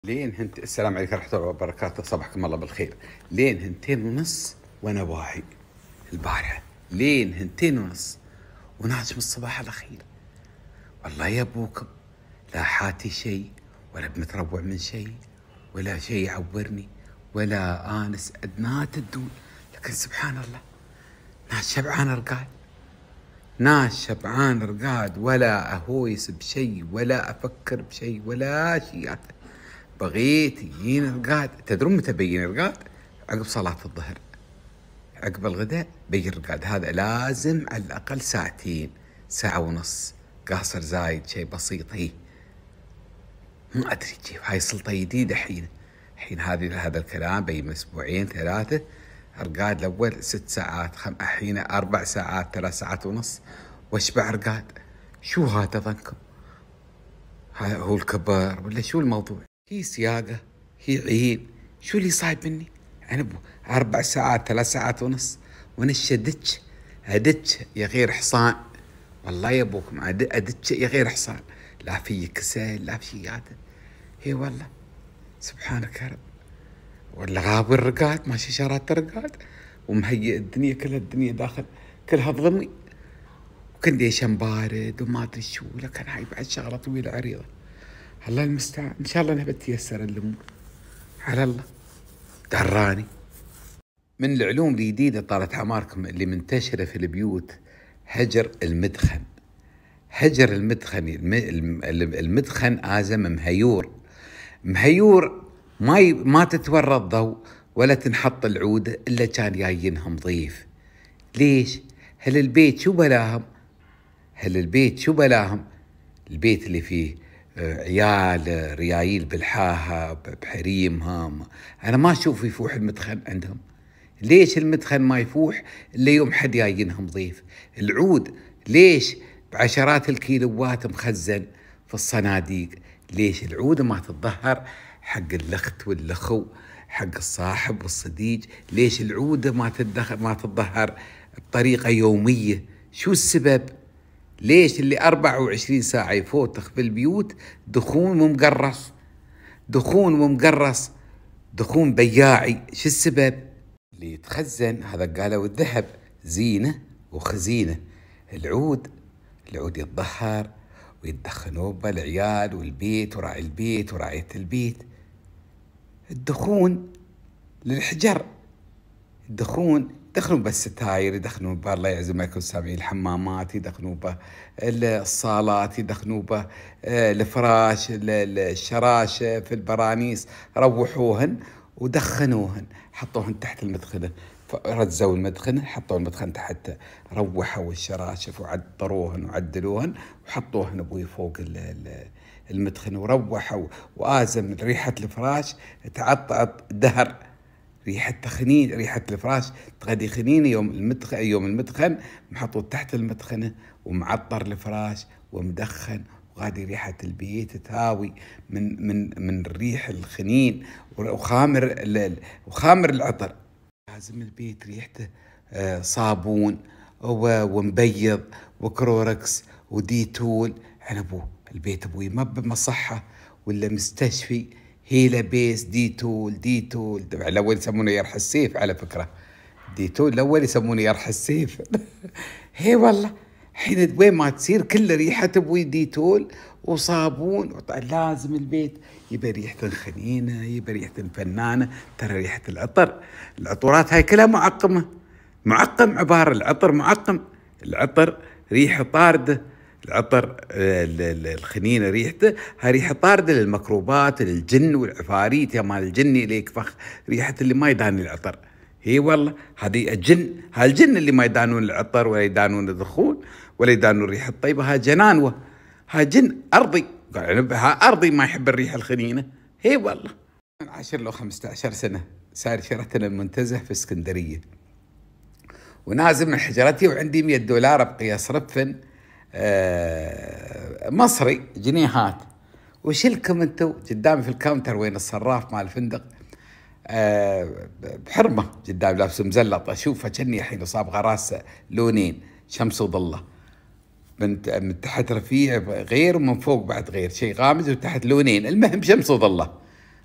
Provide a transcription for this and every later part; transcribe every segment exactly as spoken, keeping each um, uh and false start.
لين هنت السلام عليكم ورحمة الله وبركاته، صباحكم الله بالخير. لين هنتين ونص وانا واعي البارحة، لين هنتين ونص وناجم الصباح الأخير. والله يا ابوكم لا حاتي شيء ولا بمتروع من شيء ولا شيء يعورني ولا آنس أدنات الدول، لكن سبحان الله ناس شبعان رقاد، ناس شبعان رقاد، ولا أهويس بشيء ولا أفكر بشيء ولا شيء. بغيت يجين رقاد. تدرون متى بين رقاد؟ عقب صلاة الظهر، عقب الغداء بين رقاد. هذا لازم على الأقل ساعتين، ساعة ونص، قاصر زايد شيء بسيط. هي ما أدري كيف هاي سلطة جديدة حين حين هذه هذا الكلام بين أسبوعين ثلاثة. رقاد الأول ست ساعات، خم حين أربع ساعات، ثلاث ساعات ونص، واشبع رقاد. شو هذا ظنكم؟ هو الكبر ولا شو الموضوع؟ هي سياقة، هي عين، شو اللي صايب مني؟ أنا أربع ساعات، ثلاث ساعات ونص ونش أدتش أدتش يا غير حصان. والله يا أبوكم أدتش يا غير حصان، لا في كسل لا في هذا. هي والله سبحانك يا رب. ولا غاب الرقاد، ماشي شارات الرقاد ومهيئ الدنيا كلها، الدنيا داخل كلها ضمي، وكنديشن بارد وما أدري شو. لكن هاي بعد شغلة طويلة عريضة، الله المستعان. إن شاء الله أنا بتيسر الأمور على الله دراني. من العلوم الجديدة طالت عماركم اللي منتشرة في البيوت، هجر المدخن. هجر المدخن، المدخن آزم مهيور، مهيور ما ي... ما تتورى الضوء ولا تنحط العودة إلا كان جايينهم ضيف. ليش؟ هل البيت شو بلاهم؟ هل البيت شو بلاهم؟ البيت اللي فيه عيال ريايل بالحاها بحريمهم، أنا ما أشوف يفوح المدخن عندهم. ليش المدخن ما يفوح إلا يوم حد جايينهم ضيف؟ العود ليش بعشرات الكيلوات مخزن في الصناديق؟ ليش العود ما تتظهر حق الأخت والأخو، حق الصاحب والصديق؟ ليش العود ما تتدخل ما تتظهر بطريقة يومية؟ شو السبب؟ ليش اللي أربعة وعشرين ساعة يفوتخ في البيوت دخون ومقرص، دخون ومقرص، دخون بياعي؟ شو السبب؟ اللي يتخزن هذا قالوا الذهب زينة وخزينة. العود العود يتظهر ويتدخنوا بالعيال والبيت وراعي البيت وراعية البيت. الدخون للحجر، الدخون يدخلون بالستاير، يدخلون به الله يعز ما يكون سامعين الحمامات، يدخلون به الصالات، يدخلون به الفراش، الشراشة في البرانيس، روحوهن ودخنوهن، حطوهن تحت المدخنة، رزوا المدخنة، حطوا المدخنة تحت، روحوا الشراشف وعطروهن وعدلوهن وحطوهن ابوي فوق المدخنة وروحوا. وآزم ريحة الفراش تعطعط دهر، ريحة تخنين، ريحة الفراش تغدي خنين يوم المدخن، يوم المدخن محطوط تحت المدخنة ومعطر الفراش ومدخن، وغادي ريحة البيت تهاوي من من من الريح الخنين وخامر وخامر العطر. لازم البيت ريحته صابون ومبيض وكروركس وديتول. أنا أبو البيت أبوي ما بمصحة ولا مستشفي، هيلا بيس ديتول ديتول. الأول يسمونه يرح السيف على فكرة، ديتول الأول يسمونه يرح السيف. هي والله حين وين ما تصير كل ريحة أبوي ديتول وصابون. لازم البيت يبقى ريحة خنينة، يبقى ريحة فنانة. ترى ريحة العطر، العطورات هاي كلها معقمة، معقم عبارة، العطر معقم، العطر ريحة طاردة، العطر الخنينة ريحته هاي ريحة طاردة للميكروبات، للجن والعفاريت. يا مال الجن إليك فخ ريحة اللي ما يداني العطر. هي والله هذه الجن، هالجن اللي ما يدانون العطر ولا يدانون الدخون ولا يدانون الريحة الطيبة، ها جنانوة، ها جن أرضي، ها أرضي ما يحب الريحة الخنينة. هي والله من عشر لو خمسة عشر سنة صار شرتنا المنتزه في اسكندرية، ونازل من حجرتي وعندي مية دولار بقياس رفن آه مصري جنيهات. وشلكم انتو قدامي في الكاونتر وين الصراف مال الفندق أه بحرمة قدام لابس مزلط، أشوفه كأني حين صابغة راسه لونين شمس وظله، من من تحت رفيع غير ومن فوق بعد غير، شيء غامز وتحت لونين، المهم شمس وظله.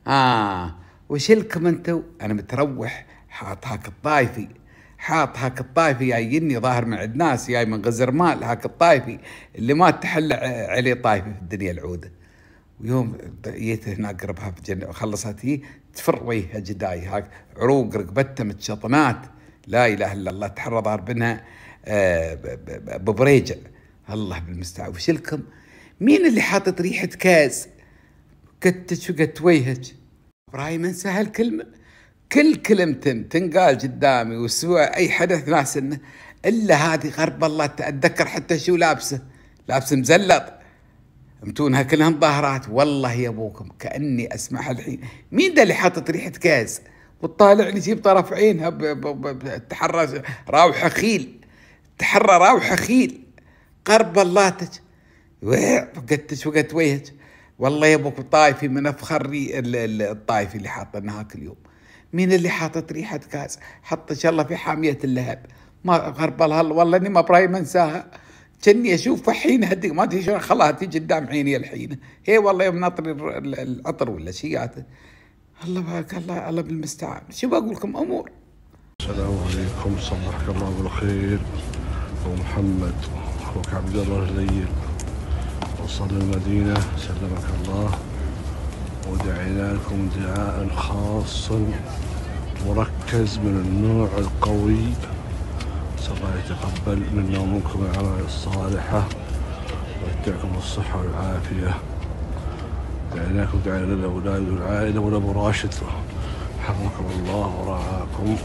اه وشلكم انتو؟ انا متروح حاط هاك الطايفي، حاط هاك الطايفي جايني ظاهر من عند ناس جاي من غزر مال، هاك الطايفي اللي ما تحل عليه طايفي في الدنيا العوده. ويوم جيت هنا قربها بجنة خلصت هي تفر وجهها جداي هاك عروق رقبتها متشطنات، لا اله الا الله، تحرى ظهر بنها آه ببريجع. الله بالمستعان. وشلكم مين اللي حاطط ريحه كاز كتش وقت وجهك؟ ابراهيم انسى هالكلمه، كل كلمة تنقال قدامي وسوى اي حدث ناس انه الا هذه غرب الله. اتذكر حتى شو لابسه، لابسه مزلط متونها كلهم ظاهرات. والله يا ابوكم كاني اسمعها الحين. مين ده اللي حاطط ريحه كاز وتطالع لي يجيب طرف عينها تحرى راوحه خيل، تحرى راوحه خيل قرب اللاتك وقتش وقت وجهك. والله يا ابوك طايفي من افخر الطايفي اللي حاطنها هاك اليوم. مين اللي حاطط ريحه كاز؟ حط ان شاء الله في حاميه اللهب ما غرب الله. والله اني ما ابراهيم انساها، كني اشوف حين هدي ما ادري شلون خلاها تيجي قدام عيني الحين. هي والله يوم ناطر العطر ولا شياته. الله بارك الله، الله بالمستعان. شو بقول لكم امور. السلام عليكم، صبحك الله بالخير. ابو محمد اخوك عبد الله الليل وصل المدينه سلمك الله، ودعينا لكم دعاء خاص مركز من النوع القوي. نسأل الله يتقبل منا ومنكم الأعمال الصالحة ويمتعكم الصحة والعافية. دعيناكم دعينا للأولاد والعائلة ولأبو راشد حفظكم الله ورعاكم،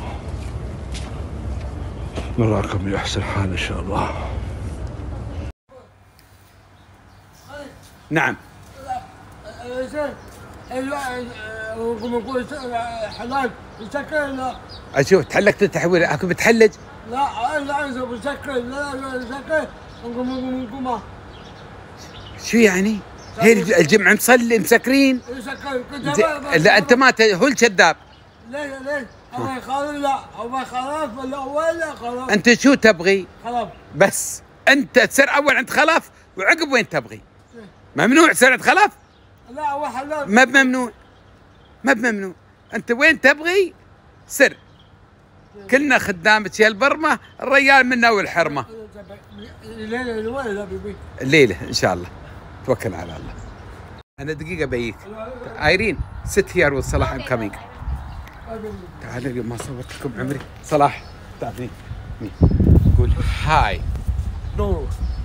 نراكم بأحسن حال إن شاء الله. نعم. حلال مسكر. اشوف تحلقت التحويل اكو بتحلج؟ لا انا عايز مسكر. لا لا مسكر. نقوم نقوم. شو يعني؟ هي الجمعة نصلي مسكرين؟ مسكر. لا انت ما هو الكذاب. ليه ليه؟ الله يخالف. لا الله خلاف ولا ولا خلاف. انت شو تبغي؟ خلاف. بس انت تصير اول عند خلاف وعقب وين تبغي؟ ممنوع تصير عند خلاف؟ لا هو حلال. ما بممنوع، ما بممنوع. انت وين تبغي سر. كلنا خدامك يا البرمه، الريال منا والحرمه. الليله ان شاء الله، توكل على الله. انا دقيقه بيك ايرين ست هير والصلاح ام كامينج. تعال اليوم ما صورت لكم عمري. صلاح تعرفني قول هاي. نو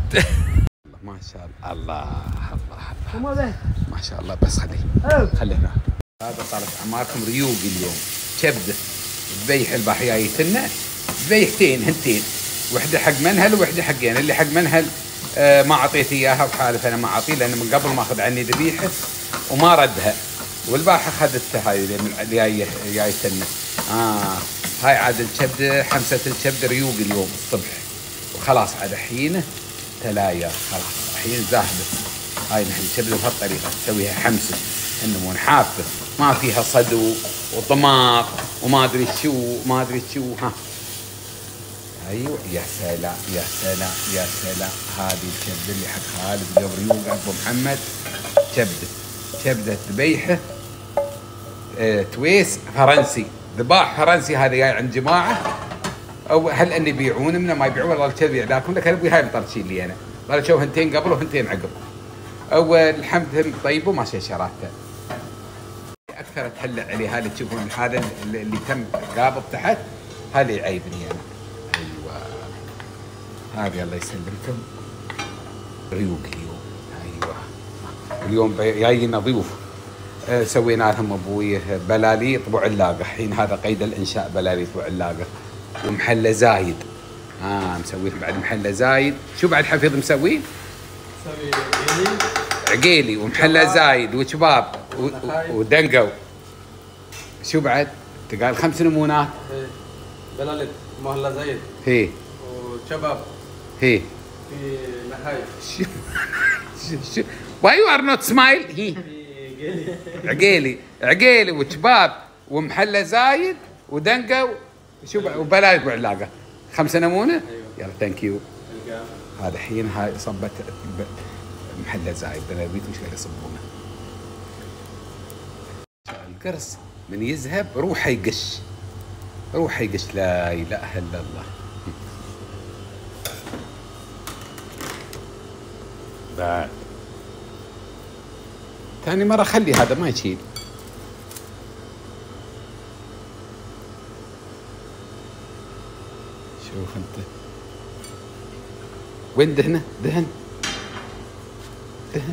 ما شاء الله الله الله الله ما شاء الله. بس خليه خليه هنا. هذا طالت عماركم ريوق اليوم. كبده ذبيح البحيايتنا، ذبيحتين هنتين، وحده حق منهل وحده حقين. اللي حق منهل آه ما اعطيت اياها وحالف انا ما اعطيه لانه من قبل ماخذ عني ذبيحه وما ردها، والبارحه اخذتها هاي اللي جايه جايتنا. اه هاي عاد الكبده حمسه الكبده ريوق اليوم الصبح. وخلاص عاد الحين تلايا خلاص الحين ذاهبه. هاي نحن الكبده بهالطريقه نسويها حمسه النمون حافه ما فيها صدو وطماط وما ادري شو ما ادري شو. ها ايوه يا سلام يا سلام يا سلام. هذه الكبده اللي حق خالد قبل ريوق ابو محمد. كبده كبده ذبيحه اه تويس فرنسي، ذباح فرنسي. هذا جاي عند جماعه او هل ان يبيعون منه ما يبيعون والله الكذب يعداكم لك. ابوي هاي مطرشين لي انا قال شوف هنتين قبل وهنتين عقب. اول الحمد طيب وما شراته اكثر تحلع عليه. هذا تشوفون هذا اللي, اللي تم قابض تحت هذا يعيبني انا. ايوه هذه الله يسلمكم ريوق اليوم. ايوه اليوم جايين ضيوف أه سوينا لهم ابوي بلاليط ابو علاقه. الحين هذا قيد الانشاء بلاليط ابو علاقه ومحله زايد. اه مسوي بعد محله زايد. شو بعد حفيظ مسوي؟ مسوي عقيلي عقيلي ومحله زايد وشباب ودنقو. شو بعد؟ انت قال خمس نمونات. ايه بلالت محله زايد. هي وشباب. هي في نحاي. شو شو why you are not smile؟ هي عقيلي عقيلي وشباب ومحله زايد ودنقو شو وبلالت وعلاقه. خمسة نمونه؟ ايوه يلا ثانك يو. هذا الحين هاي صبت محله زايد بنابيت وش قاعد يصبونه. القرص من يذهب روحه يقش، روحه يقش، لا اله الا الله. بعد ثاني مرة خلي هذا ما يشيل. شوف انت وين دهنه؟ دهن دهن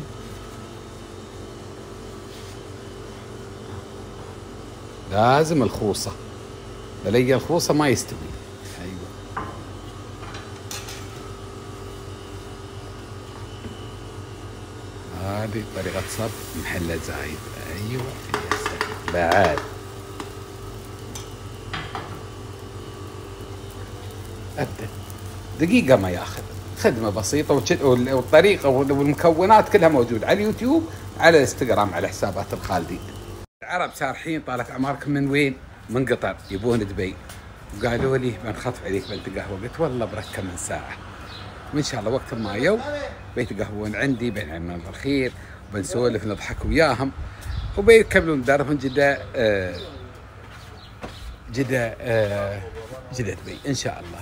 لازم الخوصة، بلقي الخوصة ما يستوي. ايوه هذه طريقة صب محلة زايد. ايوه يا سلام. بعد ابدا دقيقة ما ياخذ، خدمة بسيطة والطريقة والمكونات كلها موجودة على اليوتيوب، على الانستغرام، على حسابات الخالدين. العرب سارحين طالت اعماركم من وين؟ من قطر، يبون دبي، وقالوا لي بنخطف عليك بنت قهوة. قلت والله بركة من ساعة، وان شاء الله وقت ما يو بيتقهوون عندي بنعمل بالخير وبنسولف نضحك وياهم وبيكملون دارهم جدة آه جدة آه جدة دبي ان شاء الله.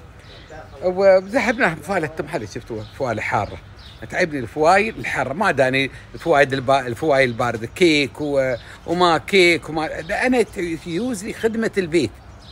وذهبنا فوالة محل شفتوها فوالة حارة، تعبني الفوايل الحارة، ما داني الفوايد البا... الفوايل الباردة كيك و... وما كيك وما انا يوز لي خدمة البيت،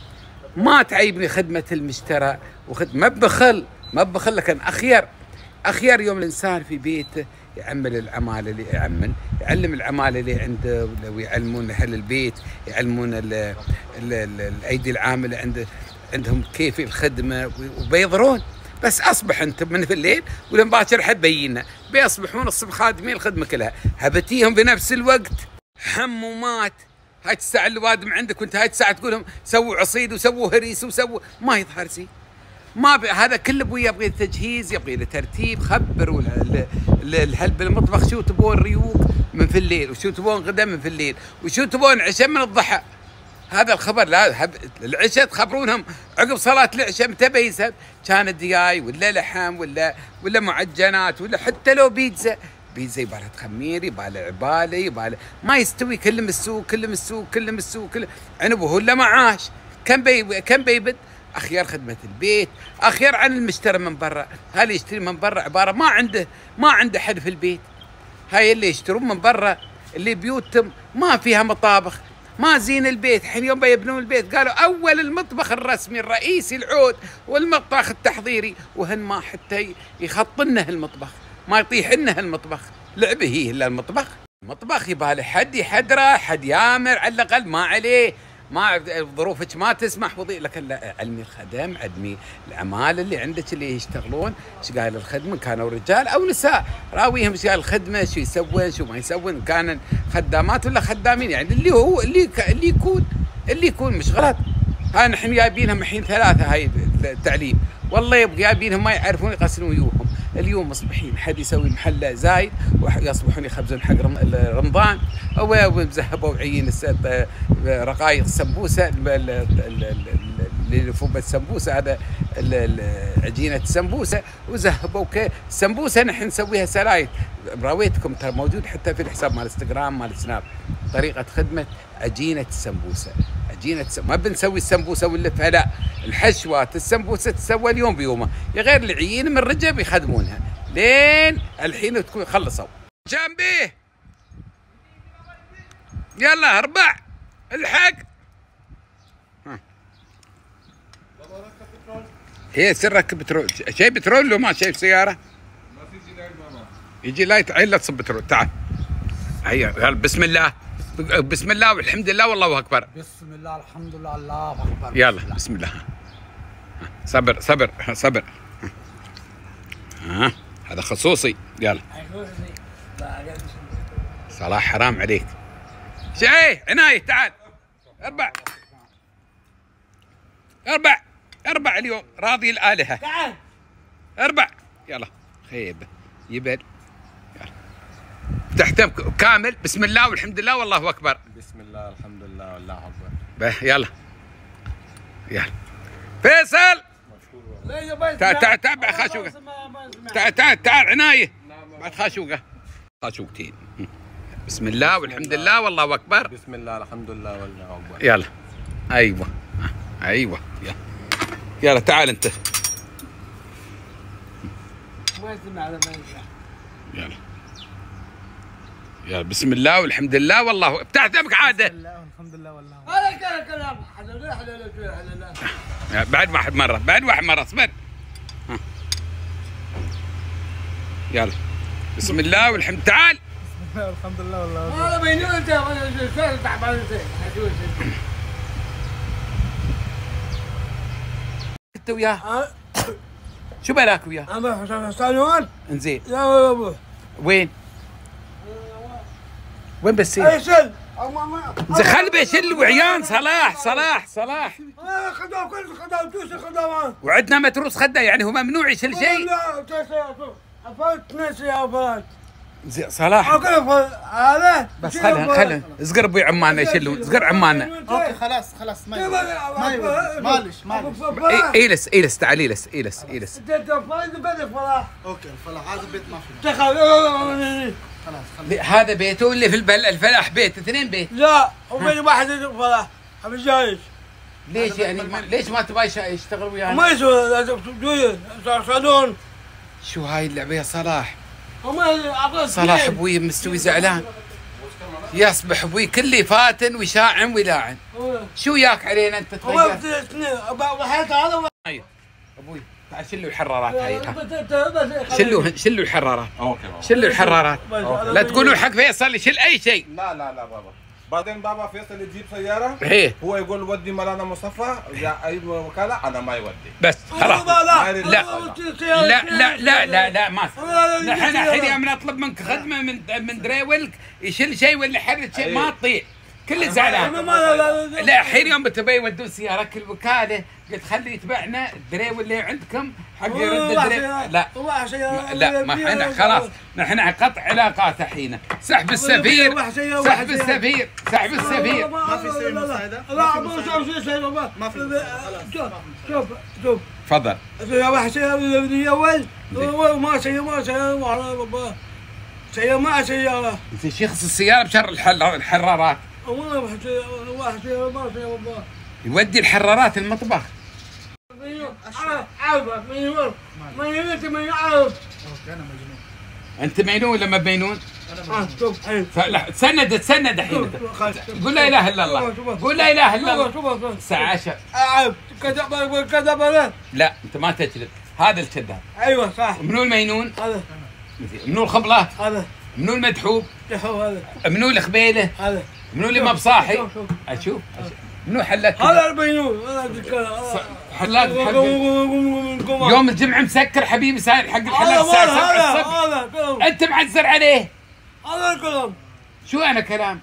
ما تعيبني خدمة المشترى وخد... ما بخل ما بخل لكن اخير اخير يوم الانسان في بيته يعمل العماله اللي يعمل يعلم العماله اللي عنده ويعلمون اهل البيت، يعلمون ال... ال... ال... الايدي العامله عنده عندهم كيف الخدمه وبيضرون. بس اصبح انت من في الليل ولما باكر حد بينا بيصبحون الصبح خادمين الخدمه كلها، هبتيهم بنفس الوقت حمومات. هاي الساعه الوادم عندك وانت هاي الساعه تقول لهم سووا عصيد وسووا هريس وسووا، ما يظهر شيء. ما ب... هذا كله ابوي يبغي تجهيز، يبغي له ترتيب. خبروا الهل بالمطبخ شو تبون ريوق من في الليل، وشو تبون غدا من في الليل، وشو تبون عشاء من الضحى. هذا الخبر لا هب... العشاء تخبرونهم عقب صلاة العشاء متى بيسب، كانت دياي ولا لحم ولا ولا معجنات ولا حتى لو بيتزا. بيتزا يبالها تخمير، يبالها عبالة، يبالها ما يستوي. كل مسوق كل مسوق كل مسوق كل عنب وهو لا معاش. كم بي كم بيبد اخيار خدمة البيت، اخيار عن المشترى من برا. هذا يشتري من برا عبارة ما عنده ما عنده حد في البيت. هاي اللي يشترون من برا اللي بيوتهم ما فيها مطابخ، ما زين البيت. حين يوم بيبنون البيت قالوا اول المطبخ الرسمي الرئيسي العود والمطبخ التحضيري، وهن ما حتى يخطنه المطبخ، ما يطيحنه المطبخ. لعبه هي الا المطبخ. المطبخ يبغى له حد يحدره، حد يامر على الاقل، ما عليه ما ظروفك ما تسمح وضيء. لكن لا، علمي الخدم، علمي العمال اللي عندك اللي يشتغلون ايش قال الخدمه، كانوا رجال او نساء، راويهم ايش قال الخدمه، شو يسوون شو ما يسوون، كان خدامات ولا خدامين. يعني اللي هو اللي اللي يكون اللي يكون مش غلط. ها نحن جايبينهم الحين ثلاثه هاي التعليم، والله يبقى جايبينهم ما يعرفون يغسلون ويوهم. اليوم مصبحين حد يسوي محله زايد ويصبحون يخبزون حق رمضان، او مذهبوا عيين رقايق السمبوسه اللي فوق السمبوسه، هذا عجينه السمبوسه، وذهبوا السمبوسه نحن نسويها سلايد. راويتكم ترى موجود حتى في الحساب مال انستغرام مال سناب طريقه خدمه عجينه السمبوسه. عجينه ما بنسوي السمبوسه ونلفها، لا، الحشوات السمبوسه تسوى اليوم بيومه، غير العيين من رجب يخدمونها لين الحين تكون خلصوا. جنبيه يلا اربع الحق. هي سرك بترول، شيء بترول لو ما شايف سياره؟ ما في جي لايت ماما. يجي لايت عيل تصب بترول. تعال هيا بسم الله بسم الله والحمد لله والله اكبر. بسم الله الحمد لله الله اكبر. يلا بسم الله. صبر صبر صبر. ها هذا خصوصي. يلا صلاح حرام عليك. شاي عناية تعال. اربع اربع اربع اليوم راضي الآلهة. تعال اربع يلا خيب يبل. يلا تحتم كامل. بسم الله والحمد لله والله اكبر. بسم الله الحمد لله والله اكبر. به يلا يلا فيصل تعال تعال تعال خاشوقه. تعال تعال تعال عناية بعد خاشوقه خاشوقتين. بسم الله والحمد لله والله اكبر. بسم الله الحمد لله والله اكبر. يلا ايوه ايوه يلا يلا تعال انت. ما يسمع على ما يسمع. يلا يلا بسم الله والحمد لله والله بتاعت دمك عاده. بسم الله والحمد لله والله. هذا كلام كلام حلال حلال حلال. بعد واحد مره بعد واحد مره اصبر. ها. يلا بسم الله والحمد تعال. بسم الله والحمد لله والله. هذا بيني انت شو تعبان انت. انت وياه شو بلاك وياه؟ انا حسنون. انزين يا ابو وين؟ وين بسير؟ اي شل. زين خلي بيشل وعيان صلاح صلاح صلاح. خذوا كل خذوا توس خذوا. وعندنا متروس خده يعني هو ممنوع يشيل شيء. لا افلت نسي افلت. زين صلاح هذا بس خلها خلها اصقر ابوي عماننا يشيلون اصقر عماننا. اوكي خلاص خلاص ما ما يودي معلش معلش. ايلس ايلس تعال ايلس ايلس ايلس. انت فايز بدك فلاح. اوكي الفلاح هذا بيت ما في. دخل خلاص خلاص. هذا بيته اللي في البل الفلاح بيت اثنين بيت. لا وبين واحد فلاح ابي جايش. ليش يعني ليش ما تبغى يشتغل ويانا؟ ما يسوي لازم تسوي صالون. شو هاي اللعبه يا صلاح؟ وما صلاح ابوي مستوي زعلان يصبح ابوي كله فاتن وشاعن ولاعن. شو ياك علينا انت تغير؟ هذا ايوه ابوي تعال شلوا الحرارات هاي. شلوا شلوا الحرارات. اوكي شلوا الحرارات. لا تقولوا حق فيصل يشيل اي شيء. لا لا لا بابا. بعدين بابا فيصل يجيب سياره ايه هو يقول ودي مولانا مصطفى يا اي وكاله انا ما يودي. بس خلاص. لا لا لا لا لا لا ما نحن الحين يوم نطلب منك خدمه من من دريولك يشيل شيء ولا يحرك شيء ما تطيع كل زعلان. لا الحين يوم بتبي يودون سيارك الوكاله قلت خلي يتبعنا الدريول اللي عندكم حق يرد الدريول. لا لا ما احنا خلاص نحن قطع علاقات الحين. سحب السفير سحب السفير سحب السفير. ما في شيء مساعده. لا مو شيء شيء بابا. ما في. شوف شوف شوف تفضل. يا واحد شيء اول ما شيء ما شيء بابا شيء ما سياره. انت شخص السياره بشر الحرارات. والله واحد شيء واحد شيء ما شيء بابا. يودي الحرارات المطبخ. عارف مجنون مجنون من يعرف. اوكي انا مجنون. انت مجنون ولا ما مجنون؟ اه شوف الحين. تسند تسند الحين. قول لا اله الا الله. قول لا اله الا الله. الساعة عشرة. عارف كذب كذب لا. لا انت ما تجلد. هذا الكذاب. ايوه صح. منو المجنون؟ هذا. منو الخبلات؟ هذا. منو المدحوب؟ هذا. منو الخبيله؟ هذا. منو اللي ما بصاحي؟ اشوف منو حلاك؟ هذا البينون هذا حلاك يوم الجمعه مسكر حبيبي ساير حق الحلاق الساعه سبعة الصبح. انت معزر عليه. هذا الكلام. شو انا كلام؟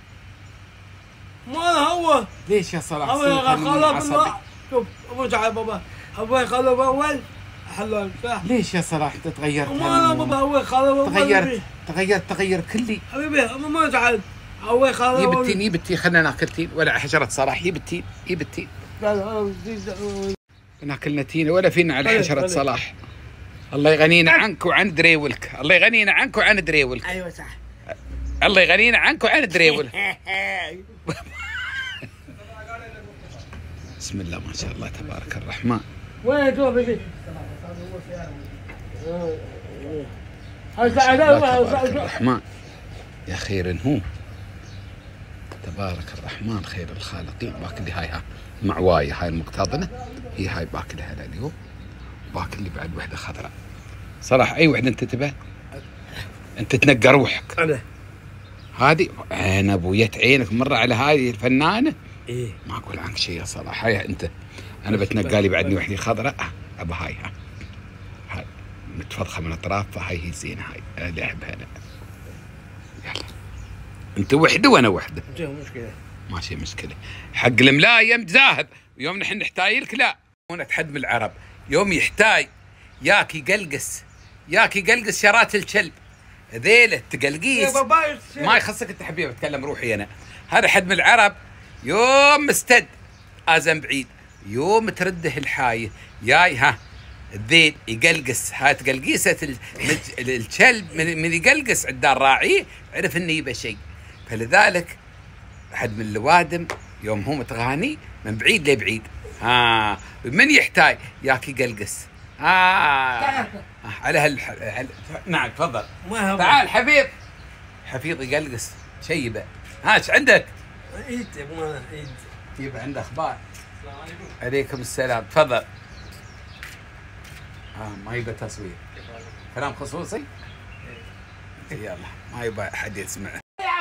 ما هو. ليش يا صلاح؟ هذا خلاص شوف ابو تعال بابا ابوي خلف اول حلال صح. ليش يا صلاح انت تغيرت؟ ما بابا هو خلف اول. تغيرت تغيرت تغير كلي. حبيبي ما تعال هو خلف. يجيب التين يجيب التين خلينا ناكل تين ولا حشرة صلاح. يجيب التين يجيب التين. لا لا ناكلنا تين ولا فينا على حشرة صلاح. الله يغنينا عنك وعن دريولك. الله يغنينا عنك وعن دريولك. ايوه صح. الله يغنينا عنك وعن دريولك. بسم الله ما شاء الله تبارك الرحمن. وين تروح بشي؟ تبارك الرحمن يا خير هو. تبارك الرحمن خير الخالقين. باكل لي هاي ها معوايه هاي المقتضنه هي هاي باكلها اليوم. باكل لي بعد وحده خضراء. صراحه اي وحده انت تبى انت تنقى روحك. انا هذه انا ابويت عينك مره على هذه الفنانه. ايه ما اقول عنك شيء يا صلاح. هاي انت انا بتنقى لي بعدني وحده خضراء. ابى هاي ها هاي متفضخه من اطراف فهاي هي زينه. هاي انا اللي احبها انا. يلا انت وحده وانا وحده. مشكله ماشي مشكله. حق الملايم ذاهب. يوم نحن نحتاج لك لا. هنا تحد من العرب يوم يحتاج ياك يقلقس ياك يقلقس شرات الكلب ذيله تقلقيس ما يخصك انت حبيبي. اتكلم روحي انا. هذا حد من العرب يوم مستد ازم بعيد يوم ترده الحايه جاي ها الذيل يقلقس، هاي تقلقيسه المج- الكلب من من يقلقس عند الراعي عرف انه يبى شيء. فلذلك حد من الوادم يوم هو متغاني من بعيد لبعيد ها من يحتاج ياك يقلقس ها على هال هال- نعم تفضل ما هو تعال حبيب. حفيظ يقلقس شيبه. ها ايش عندك؟ عيد ما عيد. يبقى عنده اخبار. عليكم السلام تفضل. اه ما يبقى تصوير كلام خصوصي؟ يلا ما يبقى حد يسمع.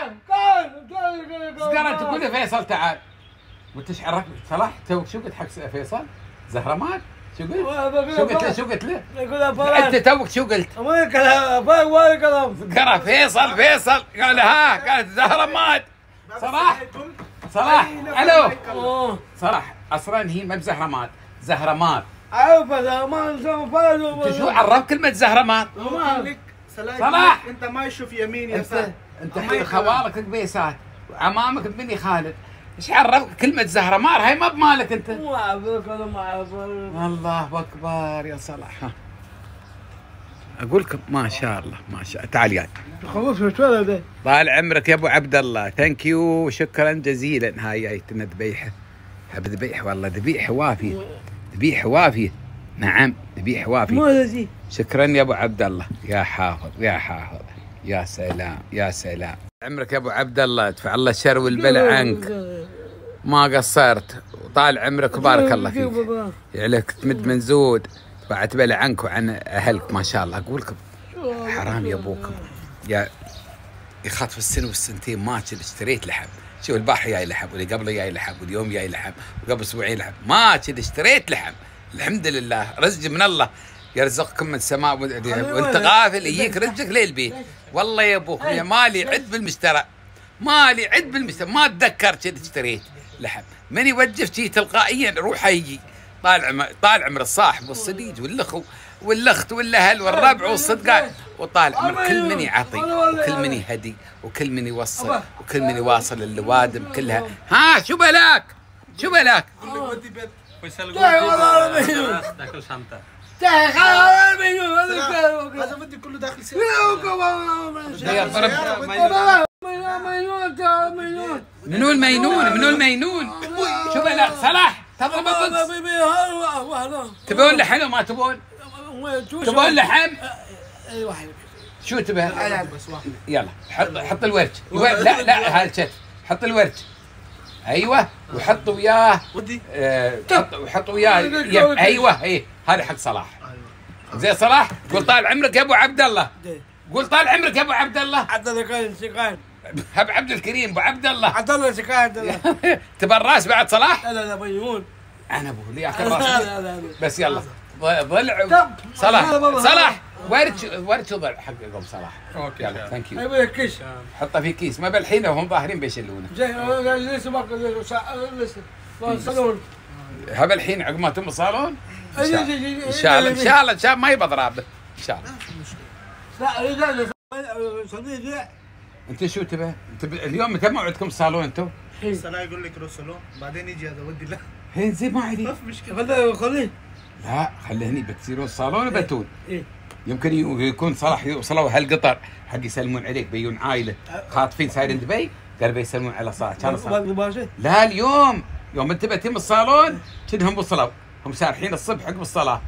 قرأت تقول لي فيصل تعال وانت ايش عرفت صلاح تو شو قلت حق فيصل؟ زهرمات؟ شو قلت؟ شو قلت له؟ شو قلت له؟ انت توك شو قلت؟ ما كلام ما كلام. قرأ فيصل فيصل قال ها قالت زهرمات. صلاح صلاح الو صلاح اصلا هي ما بزهرمات زهرمات. عارف ما نسوي انت شو عرف كلمة زهرمات؟ صلاح انت ما يشوف يمين يسار. انت انت حين خوالك بيسات وعمامك بني خالد ايش عرفك كلمة زهرمار؟ هاي ما بمالك انت. ما اعرف انا ما اعرف. الله اكبر يا صلاح. ها. اقول لكم ما شاء الله ما شاء الله. تعال يا خلص شو هذا؟ طال عمرك يا ابو عبد الله. ثانك يو شكرا جزيلا. هاي جايتنا ذبيحه. حب ذبيحه والله ذبيحه وافيه ذبيحه وافيه. نعم ذبيحه وافيه. مو هذا. شكرا يا ابو عبد الله يا حافظ يا حافظ. يا سلام يا سلام. عمرك يا ابو عبد الله ادفع الله الشر والبلاء عنك. ما قصرت وطال عمرك وبارك الله فيك. عليك تمد من زود بعد بلاء عنك وعن اهلك ما شاء الله. اقول لكم حرام يا ابوكم يا يخاطف السنه والسنتين ما كنت اشتريت لحم. شوف البارحه جاي لحم واللي قبله جاي لحم واليوم جاي لحم وقبل اسبوعين لحم. ما كنت اشتريت لحم. الحمد لله رزق من الله يرزقكم من السماء وانت غافل يجيك رزقك للبيت. والله يا ابوك يا مالي عد بالمشترى مالي عد بالمشترى ما اتذكر كنت اشتريت لحم. من يوجف شي تلقائيا روح يجي. طال عمر طال عمر الصاحب والصديق والاخو والاخت والاهل والربع والصدقات وطال عمر كل من يعطي وكل من يهدي وكل من يوصل وكل من يواصل اللوادم كلها. ها شو بلاك شو بلاك؟ داخل شنطه. هذا بدي كله داخل سيارة. منو المينون منو المينون؟ شو بلاك صلاح تضرب الضد. تبون لحم وما تبون؟ تبون لحم؟ شو تبى؟ يلا حط حط الورج. لا لا هذا الشت حط الورج. ايوه وحط وياه ودي آه، حط وحط وياه يم. ايوه اي هذا حق صلاح. زي صلاح قول طال عمرك يا ابو عبد الله. قول طال عمرك يا ابو عبد الله. عبد الله كان سكان. هب عبد الكريم ابو عبد الله. عبد الله سكان. تبى الراس بعد صلاح؟ لا لا ميمون. انا ابو لي اخر راس بس. يلا ضلع صلاح صلاح ورج ورج ضلع حق قبل صلاح. اوكي يلا ثانك يو. ايوه كيس. حطه في كيس ما بالحين وهم ظاهرين بيشلونه. زي لسه ما لسه صالون. هب الحين عقب ما تم الصالون ان ان شاء الله ان شاء الله ان شاء الله ما يبى ضرابه ان شاء الله. لا لا صديق. انت شو تبى؟ انت اليوم متى موعدكم الصالون انتم؟ صلاح يقول لك روح صالون بعدين يجي هذا ودي. لا هين زي ما عندي. ما في مشكله. خليه خليه. لا خليه هني بتصيرون الصالون وبتون. ايه يمكن يكون صلاح يوصلوا هالقطر حق يسلمون عليك بيون عائله خاطفين سايرين دبي قال بيسلمون على صلاح كان صلاح. لا اليوم يوم انت بتم الصالون كنهم وصلوا هم سارحين الصبح عقب الصلاه.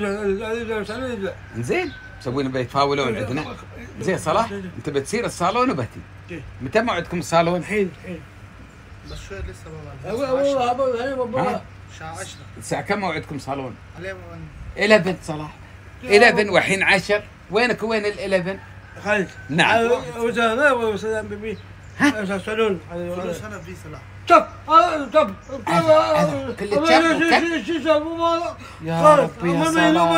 انزين مسوين بيتفاولون عندنا. زين صلاح انت بتصير الصالون وبتي. متى موعدكم الصالون؟ الحين الحين بس شوي لسه بابا. الساعة عشرة. الساعة كم موعدكم صالون؟ عليه إلفن صلاح. إلفن والحين عشر. وينك وين الإلفن؟ خالد. نعم. وسلام وسلام ببي. ها؟ صالون. فلوس انا في صلاح. طب طب كل يا ربي يا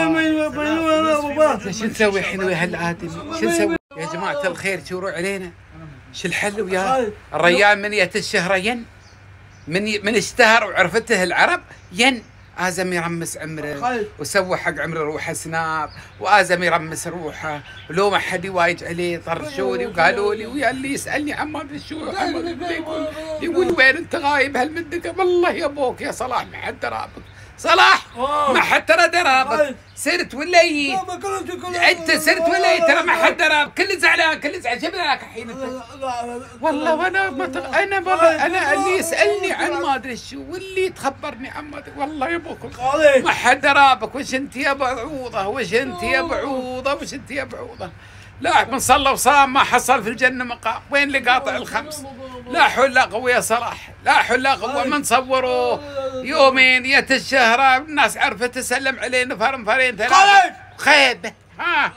صلاح شو نسوي الحين ويا هالآدمي؟ شو نسوي يا جماعة الخير؟ شوروا علينا. شو الحل وياه؟ الريال من يت الشهر ين من من اشتهر وعرفته العرب ين آزم يرمس عمره وسوى حق عمره روحه سناب وآزم يرمس روحه ولو ما حد يوايج عليه طرشوني وقالوا لي ويا اللي يسألني عماد الشو يقول يقول وين انت غايب هالمدة؟ والله يا ابوك يا صلاح ما حد رابط صلاح ما حد ترى درابك، سرت ولا جيت؟ انت سرت ولا جيت؟ ترى ما حد دراب، كل زعلان كل زعلان. شوف لك الحين انت والله. وانا متغ... انا والله انا اللي يسالني عن ما ادري شو واللي تخبرني عن ما ادري والله يا ابوكم ما حد درابك. وش انت يا بعوضه؟ وش انت يا بعوضه؟ وش انت يا بعوضه؟ لا من صلى وصام ما حصل في الجنه مقام. وين اللي قاطع الخمس؟ لا حول لا قوه يا صلاح، لا حول لا قوه. من صوروه يومين يت الشهر الناس عرفت تسلم عليه نفر نفرين ثلاثه خيبه. ها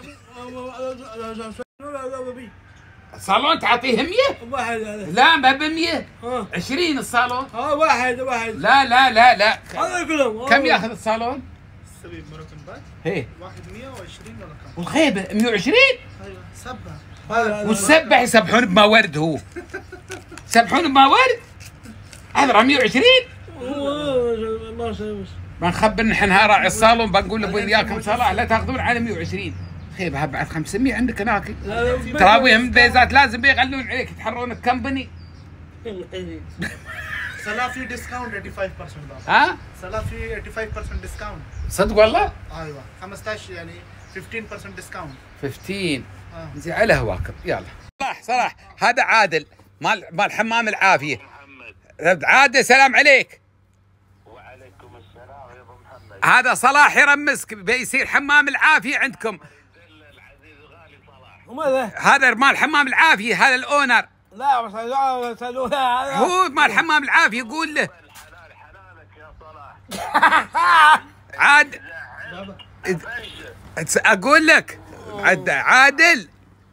الصالون تعطيه مية؟ واحد لا ما ب مية، عشرين الصالون. اه واحد واحد. لا لا لا لا هذا كلهم. كم ياخذ الصالون؟ سبي مروكن باك ايه واحد مية وعشرين ولا كم؟ والخيبه مية وعشرين. ايوه سبه. والسبح يسبحون بما ورد. هو يسبحون بما ورد. هذا مية وعشرين. ما شاء بنخبر نحن راعي الصالون بنقول له وياكم صلاح لا تاخذون على مية وعشرين. خيبها بعد خمسمية عندك هناك. تراويهم بيزات لازم بيغلون عليك يتحرون الكمبني. صلاح في ديسكاونت ثمانية وثمانين بالمية. ها؟ صلاح في ثمانية وثمانين بالمية ديسكاونت. صدق والله؟ ايوه خمسة عشر يعني خمستاشر بالمية ديسكاونت. خمستاشر. اه زين على هواكم. يلا صلاح صلاح هذا عادل مال مال حمام العافيه. عادل سلام عليك. وعليكم السلام يا ابو محمد. هذا صلاح يرمسك بيصير حمام العافيه عندكم. العزيز الغالي صلاح. وماذا؟ هذا مال حمام العافيه هذا الاونر. لا بس لا سالوها. هو مال حمام العافيه يقول له الحلال حلالك يا صلاح. عاد اقول لك عاد عادل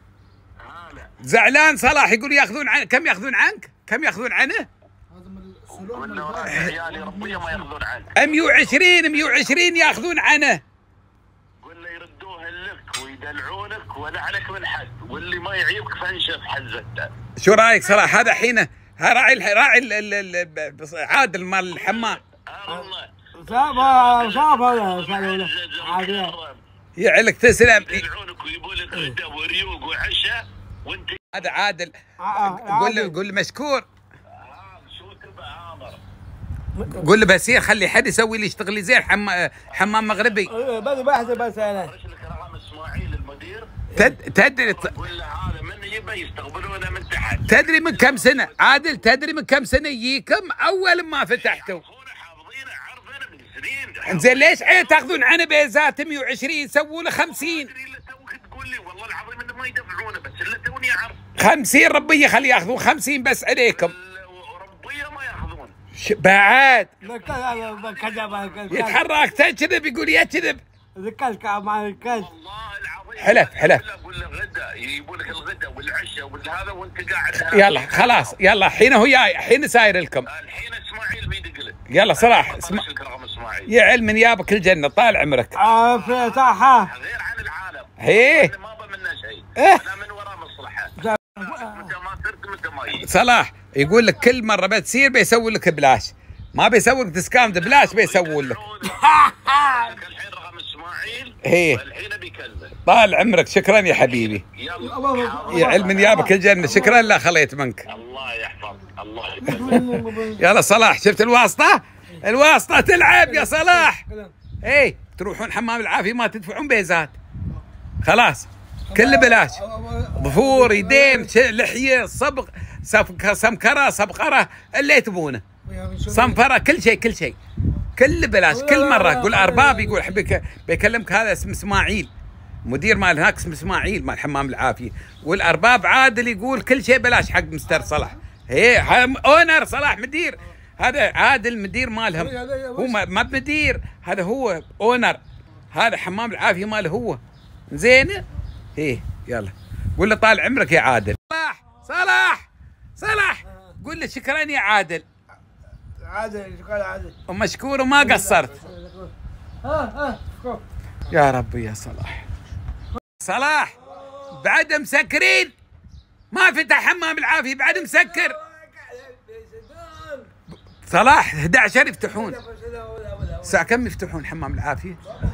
زعلان صلاح يقول ياخذون عن كم ياخذون عنك؟ كم ياخذون عنه؟ هذا من السلوك من وراء عيالي ربيه ما ياخذون عنه. مية وعشرين مية وعشرين ياخذون عنه. قل له يردوه لك ويدلعونك ولا عليك من حد، واللي ما يعيبك فانشف حزته. شو رايك صلاح؟ هذا حين راعي راعي عادل مال الحمام. الله صعبة صعبة سالوها. عادي. يعلك تسلم. يدلعونك ويجيبوا لك غدا وريوق وعشاء وانت هذا عادل. قول له قول له مشكور. شو تبع عامر. قول له بسير خلي حد يسوي لي يشتغل لي زين حمام حمام مغربي. بس بحث بس انا. ارسل لك رقم اسماعيل المدير. تد تدري قول له هذا من يبى يستقبلونه من تحت. تدري من كم سنه عادل؟ تدري من كم سنه يجيكم اول ما فتحتوا؟ حافظينه عرفنا من سنين. زين ليش عيل تاخذون عنه بيزات مية وعشرين سووا له خمسين؟ الا توك تقول لي والله العظيم انه ما يدفعونه بس الا توني اعرف. خمسين ربيه خلي ياخذون خمسين بس عليكم. ربيه ما ياخذون. بعد كذب يتحرك تكذب يقول يكذب. ذكرك مع الكاس. والله العظيم حلف حلف. اقول له غدا يجيبوا لك الغدا والعشاء والهذا وانت قاعد. يلا خلاص يلا حين هو جاي حين ساير لكم. الحين اسماعيل بيدق لك. يلا صلاح اسمع يا علم يابك الجنه طال عمرك. اه في صحة. غير عن العالم. ايه ما ابى منه شيء. إيه؟ انا من وراء مصلحه. متى ما صرت متى ما جيت. صلاح يقول لك كل مره بتصير بيسوي لك بلاش، ما بيسوي لك ديسكاونت بلاش بيسوي لك. الحين رقم اسماعيل. ايه الحين بيكلمه. طال عمرك شكرا يا حبيبي. يلا يا علم يابك الجنه شكرا لا خليت منك. الله يحفظك الله يحفظك. يلا صلاح شفت الواسطه؟ الواسطه تلعب يا صلاح. ايه تروحون حمام العافيه ما تدفعون بيزات خلاص كله بلاش. ظفور يدين لحيه صبغ سمكره صبغره اللي تبونه صنفره كل شيء كل شيء كله بلاش كل مره. قول ارباب يقول حبيك بيكلمك هذا اسمه اسماعيل مدير مال هناك اسمه اسماعيل مال حمام العافيه. والارباب عادل يقول كل شيء بلاش حق مستر صلاح. هي اونر صلاح مدير. هذا عادل مدير مالهم. هو ما بمدير هذا هو اونر. هذا حمام العافيه ماله هو. زين ايه يلا قول له طال عمرك يا عادل. صلاح صلاح صلاح قول له شكرا يا عادل. عادل شكرا عادل. ومشكور وما قصرت. ها ها يا ربي يا صلاح. صلاح بعد مسكرين ما فتح حمام العافيه بعد مسكر. صلاح احد عشر يفتحون. الساعة كم يفتحون حمام العافية؟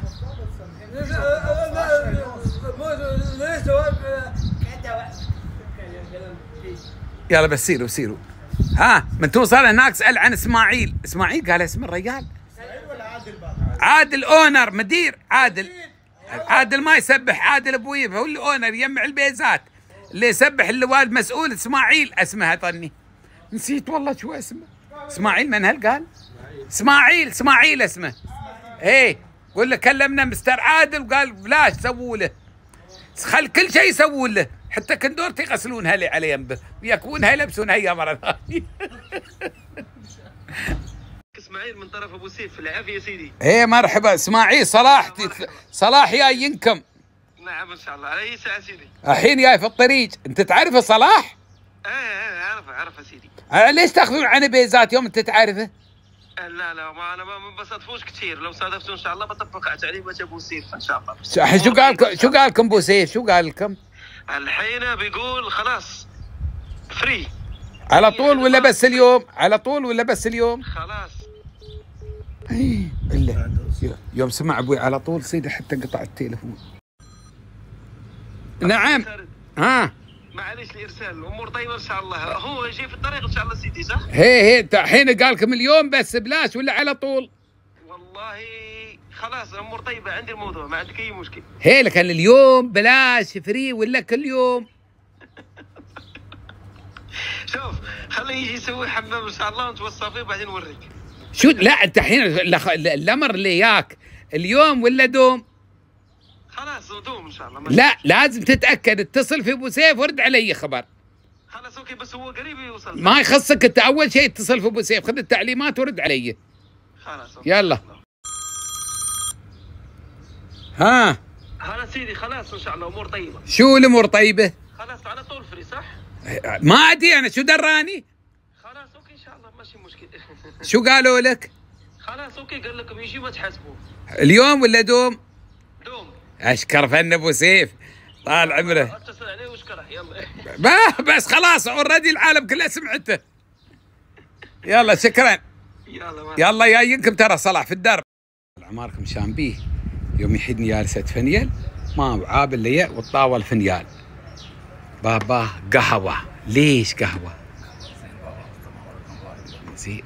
يلا بس سيروا سيروا. ها من توصل هناك اسأل عن اسماعيل. اسماعيل قال اسم الرجال. ولا عادل بقى؟ عادل اونر مدير عادل عادل ما يسبح، عادل ابوي هو اللي اونر يجمع البيزات، اللي يسبح اللي والد مسؤول اسماعيل اسمه طني نسيت والله شو اسمه. اسماعيل من هل قال؟ اسماعيل اسماعيل اسمه. ايه قول له كلمنا مستر عادل وقال بلاش سووا له، خل كل شيء يسوون له، حتى كندورتي يغسلونها لي على ينبه ويكونها يلبسونها هي مره ثانيه. اسماعيل من طرف ابو سيف، العافيه يا سيدي. ايه مرحبا اسماعيل. صلاح صلاح جاي ينكم. نعم ان شاء الله. على اي ساعه سيدي؟ الحين جاي في الطريق. انت تعرفه صلاح؟ ايه ايه اعرفه اعرفه سيدي. أه ليش تاخذون عنه بيزات يوم انت تعرفه؟ لا لا ما انا ما بصادفوش كثير، لو صادفته ان شاء الله بطبق على تعليمات ابو سيف ان شاء الله. شو قال شو قال لكم ابو سيف؟ شو قال لكم؟ الحين بيقول خلاص فري على طول ولا بس اليوم؟ على طول ولا بس اليوم؟ خلاص. اي الا يوم سمع ابوي على طول سيدي حتى قطع التليفون. نعم ها معليش الارسال، الامور طيبه ان شاء الله. هو يجي في الطريق ان شاء الله سيدي صح؟ هي هي الحين قال لكم اليوم بس بلاش ولا على طول؟ والله خلاص الامور طيبه، عندي الموضوع ما عندك اي مشكله. هي لك اليوم بلاش فري ولا كل يوم؟ شوف خليه يجي يسوي حمام ان شاء الله ونتوصى فيه وبعدين نوريك. شو لا انت الحين الامر اللي ياك اليوم ولا دوم؟ خلاص دوم ان شاء الله. لا لازم تتاكد، اتصل في ابو سيف ورد علي خبر. خلاص اوكي بس هو قريب يوصل. ما يخصك انت، اول شيء اتصل في ابو سيف، خذ التعليمات ورد علي. خلاص اوكي. يلا ها هلا سيدي خلاص ان شاء الله امور طيبه. شو الامور طيبه؟ خلاص على طول فري صح؟ ما ادري انا شو دراني؟ خلاص اوكي ان شاء الله ماشي مشكله. شو قالوا لك؟ خلاص اوكي قال لكم يجي ما تحاسبوه. اليوم ولا دوم؟ دوم. اشكر فن ابو سيف طال عمره. اتصل عليه واشكره يلا. بس خلاص اوريدي العالم كله سمعته. يلا شكرا. يلا يلا جايينكم ترى صلاح في الدرب. عماركم شامبيه يوم يحدني جالسة فنيل ما وعابل لي والطاول فنيال. بابا قهوة. ليش قهوة؟ زين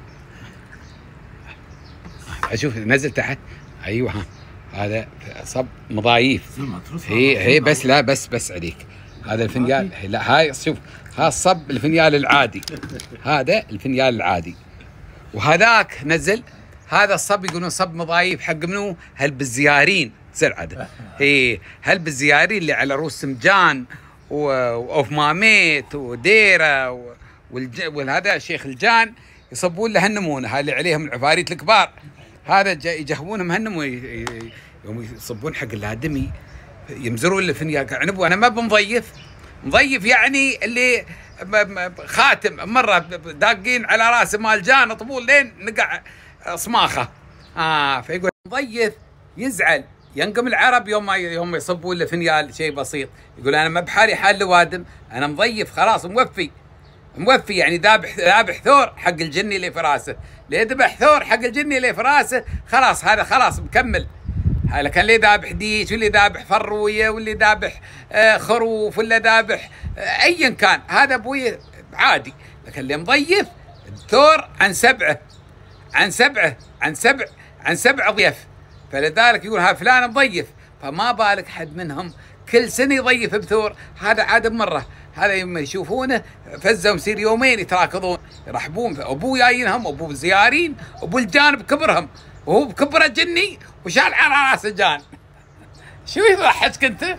اشوف نزل تحت. ايوه ها هذا صب مضايف. هي هي بس لا بس بس عليك هذا الفنيال. لا هاي شوف ها الصب الفنيال العادي، هذا الفنيال العادي وهذاك نزل هذا الصب يقولون صب مضايف حق منو؟ هل بالزيارين سرعده. هي هل بالزيارين اللي على رؤوس سمجان واوف ماميت وديره وهذا شيخ الجان يصبون له هالنمونه، هاي اللي عليهم العفاريت الكبار، هذا يجهبونهم هالنمو يوم يصبون حق الادمي يمزرون له فنيال عنب. وانا ما بمضيف مضيف يعني اللي خاتم مره داقين على راسه مال جان طبول لين نقع صماخه. اه فيقول مضيف يزعل ينقم العرب يوم ما يوم يصبون له فنيال شيء بسيط، يقول انا ما بحالي حال لوادم، انا مضيف خلاص موفي موفي يعني ذابح ذابح ثور حق الجني اللي في راسه، اللي ذبح ثور حق الجني اللي في راسه خلاص هذا خلاص مكمل. هذا كان اللي ذابح ديش واللي ذابح فرويه واللي ذابح آه خروف ولا ذابح آه ايا كان، هذا ابوي عادي. لكن اللي مضيف الثور عن سبعه عن سبعه عن سبع عن سبع ضيف، فلذلك يقول ها فلان مضيف، فما بالك حد منهم كل سنه يضيف بثور. هذا عاد بمره، هذا يوم يشوفونه فزه ومسير يومين يتراكضون يرحبون ابوه جايينهم ابوه زيارين ابو الجان بكبرهم وهو بكبره جني وشال على راس الجان. شو يضحك انت؟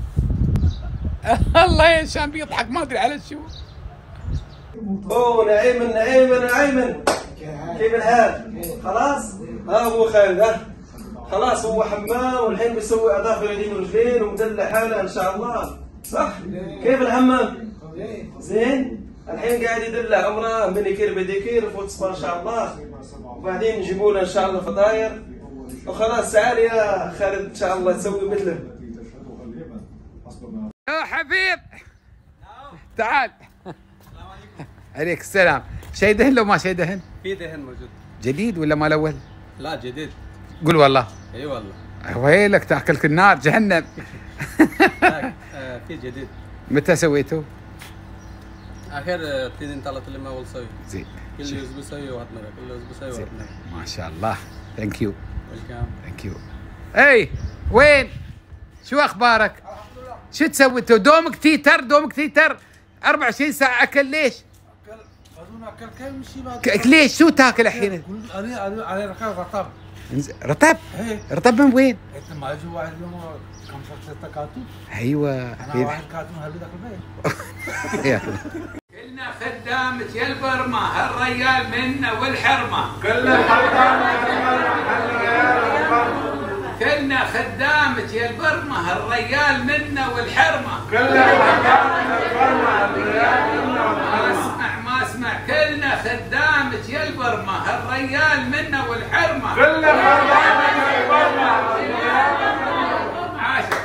الله يا شام بيضحك ما ادري على شو. اوه نعيم نعيم نعيم كيف الحال؟ خلاص؟ ها ابو خالد ها؟ خلاص هو حمام والحين بيسوي اظافر يدين ورجلين ومدلع حاله ان شاء الله، صح؟ كيف الحمام؟ زين؟ الحين قاعد يدلع عمره مانيكير بديكير فوت سبا ان شاء الله، وبعدين نجيبوا له ان شاء الله فطاير وخلاص. تعال يا خالد ان شاء الله تسوي مثله. يا حفيظ تعال. عليك السلام. شيء دهن لو ما شيء دهن؟ في دهن موجود. جديد ولا مال اول؟ لا جديد. قول والله. اي والله. ويلك تاكلك النار جهنم. آه في جديد. متى سويته؟ اخر تنين ثلاث اللي ما اول سوي. زين. كل اسبوع سوي وقت مره، كل اسبوع سوي وقت مره. ما شاء الله. ثانك يو. ويلكم. ثانك يو. اي وين؟ شو اخبارك؟ شو تسوي انت؟ دومك تيتر دومك تيتر أربعة وعشرين ساعة اكل ليش؟ اكل كم شيء بعد ك- ليش شو تاكل الحين؟ علي علي رطب. رطب؟ ايه رطب من وين؟ انت ما اجى واحد يوم خمسة ستة كاتون. ايوه انا واحد كاتون هل ذاك البيت. كلنا خدامة يا البرمة هالريال منا والحرمة. كلنا خدامة كلنا خدامة يا البرمة هالريال منا والحرمة. كلنا خدامة البرمة الريال منا ما اسمع ما اسمع كلنا خدامة يا البرمة هالريال منا والحرمة. كلنا خدامة البرمة الريال منا. عاشر.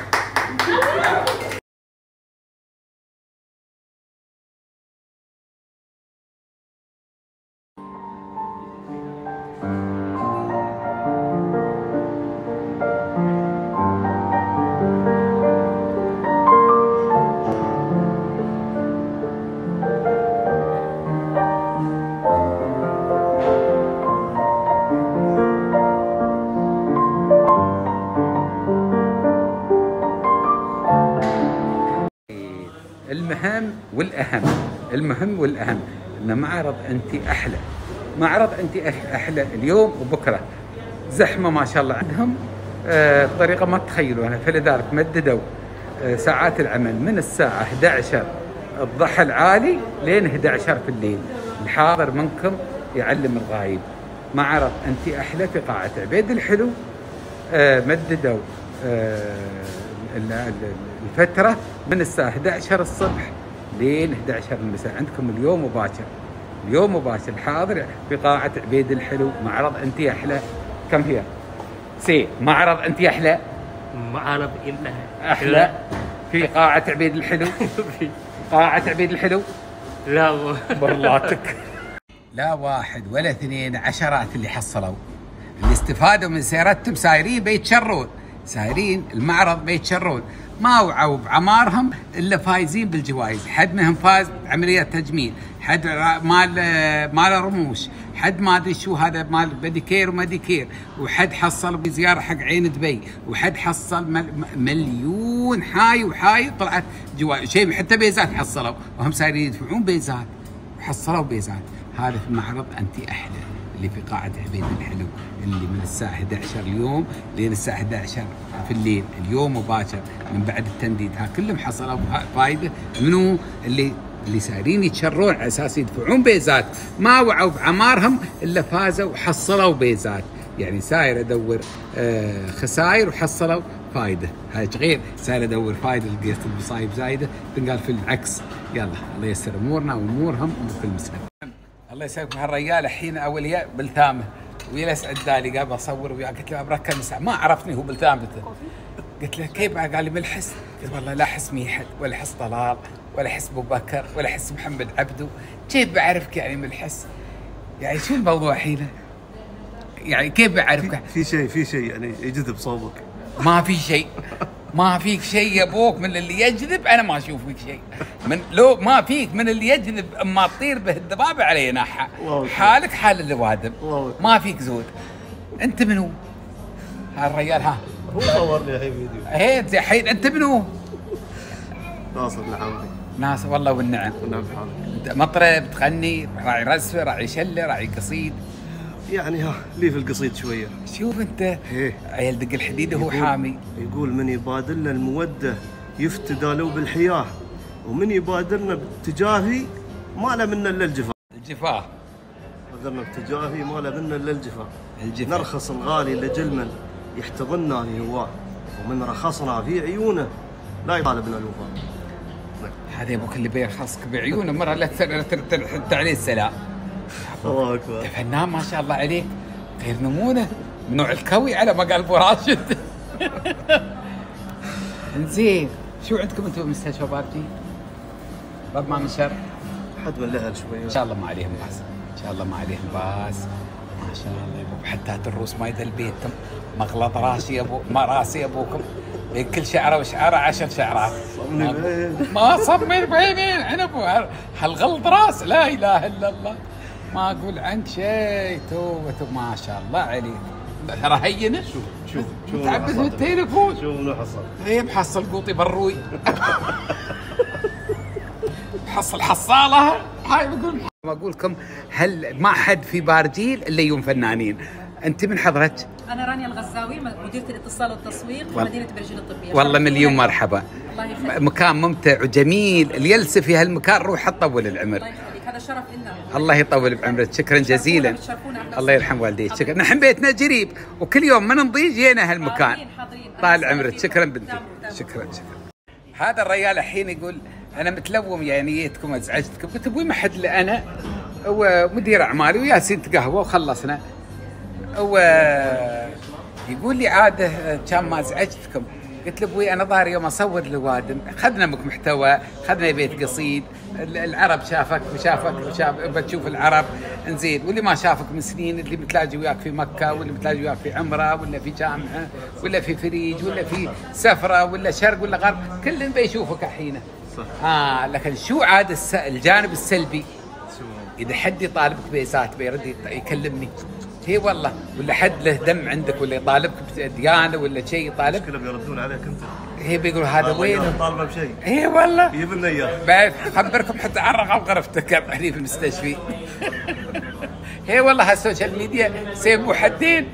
المهم والأهم المهم والأهم إن معرض أنت أحلى معرض أنت أحلى اليوم وبكرة زحمة ما شاء الله عندهم آه بطريقة ما تتخيلونها. فلذلك مددوا آه ساعات العمل من الساعة إحدى عشر الضحى العالي لين إحدى عشر في الليل. الحاضر منكم يعلم الغايب. معرض أنت أحلى في قاعة عبيد الحلو آه مددوا آه الفترة من الساعة إحدى عشر الصبح لين إحدى عشر المساء. عندكم اليوم مباشر اليوم مباشر الحاضر في قاعة عبيد الحلو. معرض أنت أحلى. كم هي؟ سي معرض أنت أحلى. معرض إنها أحلى في قاعة عبيد الحلو. قاعة عبيد الحلو. لا برلاتك. لا واحد ولا اثنين عشرات اللي حصلوا اللي استفادوا من سيارتهم سايرين بيتشرون سايرين المعرض بيتشرون ما وعوا بعمارهم الا فايزين بالجوائز. حد منهم فاز بعمليات تجميل، حد مال مال رموش، حد ما ادري شو هذا مال بديكير ومديكير، وحد حصل بزياره حق عين دبي، وحد حصل مليون حاي وحاي طلعت جوائز. شيء حتى بيزات حصلوا وهم سايرين يدفعون بيزات وحصلوا بيزات. هذا في معرض انت احلى اللي في قاعة عبيد الحلو اللي من الساعة إحدى عشر اليوم لين الساعة إحدى عشر في الليل اليوم مباشر من بعد التمديد. ها كلهم حصلوا فايدة منو اللي اللي سايرين يتشرون على اساس يدفعون بيزات ما وعوا بعمارهم الا فازوا وحصلوا بيزات. يعني ساير ادور آه خسائر وحصلوا فايده. هاي غير ساير ادور فايده لقيت المصايب زايده تنقال في العكس. يلا الله ييسر امورنا وامورهم وكل مسلم. الله يسلمكم. هالرجال الحين اولياء بلثامه ويلس عدالي قال بصور وياه. قلت له ابرك المساء ما عرفني هو بلثامته. قلت له كيف؟ قال لي من الحس. قلت والله لا احس ميحد ولا احس طلال ولا احس ابو بكر ولا احس محمد عبدو. كيف بعرفك يعني من الحس؟ يعني شو الموضوع حيله؟ يعني كيف بعرفك؟ في شيء في شيء يعني يجذب صوبك. ما في شيء ما فيك شيء يا ابوك من اللي يجذب. انا ما اشوف فيك شيء من لو ما فيك من اللي يجذب. اما تطير به الذبابه على جناحها حالك حال الذوادم ما فيك زود. انت منو؟ هالرجال ها هو صورني الحين فيديو. هي زي حين انت منو؟ ناصر نعم. ناصر والله والنعم. والنعم بحالك. انت مطرب تغني راعي رزفه راعي شله راعي قصيد يعني ها لي في القصيد شويه. شوف انت ايه عيل دق الحديد وهو حامي. يقول من يبادلنا الموده يفتدى له بالحياه ومن يبادرنا بتجاهي ما له منا الا الجفاء. الجفاء بادرنا بتجاهي ما له منا الا الجفاء. الجفاء نرخص الغالي لجل من يحتضننا لهواه ومن رخصنا في عيونه لا يطالبنا الوفاء. هذا ابوك اللي بيرخصك بعيونه مره لا ترد عليه السلام. الله اكبر. فنان ما شاء الله عليك غير نمونه من نوع الكوي على ما قال ابو راشد. انزين شو عندكم انتم بالمستشفى بابتي؟ باب ما من شر؟ حد من الاهل شويه. ان شاء الله ما عليهم باس ان شاء الله ما عليهم باس ما شاء الله. يا ابو حتى الروس ما يدل بيتم مغلط راسي يا ابو ما راسي ابوكم بين كل شعره وشعره عشر شعرات. صمني بعين. ما صمني بعينين عنب هالغلط راس. لا اله الا الله ما اقول عنك شيء. توبه ما شاء الله عليك ترى هينه. شوف شوف شوف تعبث بالتليفون. شوف منو حصل. هي محصل قوطي بروي. محصل حصاله. هاي بقول بقول لكم هل ما حد في بارجيل الا يوم فنانين. انت من حضرتك؟ انا رانيا الغزاوي مديرة الاتصال والتسويق في مدينة برجيل الطبية. والله مليون مرحبا. الله يخليك. مكان ممتع وجميل، الجلسه في هالمكان روح تطول العمر. الله يخليك، هذا شرف لنا. الله يطول بعمرك، شكرا جزيلا. الله يرحم والديك، شكرا. نحن بيتنا قريب وكل يوم ما نضيج جينا هالمكان. طال عمرك، شكرا بنتي. شكرا شكرا. هذا الرجال الحين يقول انا متلوم يعني جيتكم ازعجتكم، قلت ابوي ما حد الا انا ومدير اعمالي وياسين تقهوى وخلصنا. ويقول لي عاده كان ما ازعجتكم، قلت له ابوي انا ظاهر يوم اصور لوادم خذنا بك محتوى، خذنا بيت قصيد، العرب شافك وشافك وشاف بتشوف العرب انزين، واللي ما شافك من سنين اللي بتلاقي وياك في مكه واللي بتلاقي وياك في عمره ولا في جامعه ولا في فريج ولا في سفره ولا شرق ولا غرب، كل بيشوفك الحين. صح. اه لكن شو عاد الس... الجانب السلبي؟ اذا حد يطالبك بيسات بيرد يكلمني. هي والله، ولا حد له دم عندك ولا يطالبك بديانه ولا شيء يطالب. كلهم يردون عليك انت. هي بيقول هذا وين؟ طالبه بشيء. هي والله. يجيب لنا اياه. بعد خبركم حتى عرق على غرفتك يعني في المستشفى. هي والله هالسوشيال ميديا سيبوا حدين.